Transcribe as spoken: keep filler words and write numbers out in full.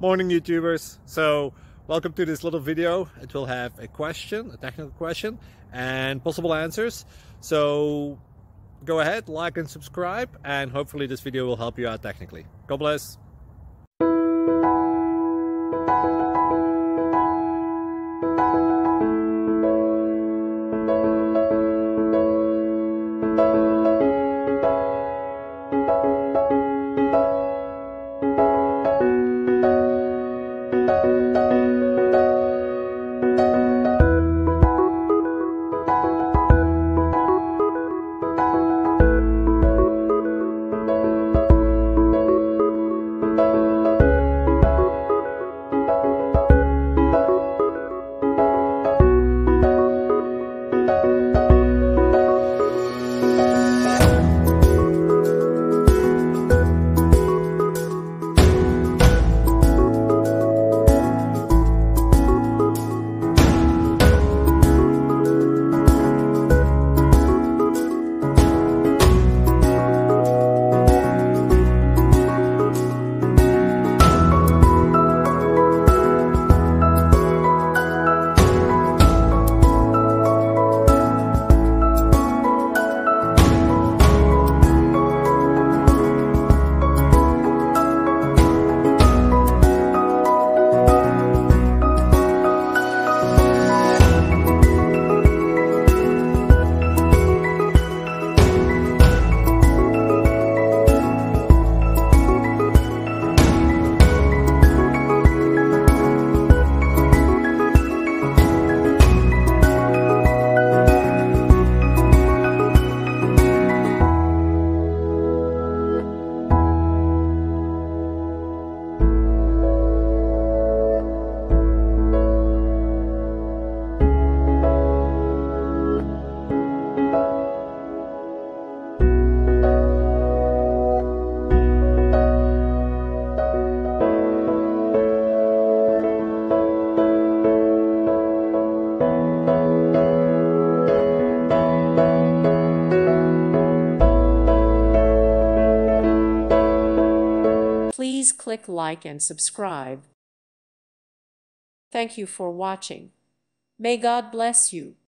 morning, YouTubers. So welcome to this little video. It will have a question, a technical question, and possible answers. So go ahead, like and subscribe, and hopefully this video will help you out technically. God bless. Please click like and subscribe. Thank you for watching. May God bless you.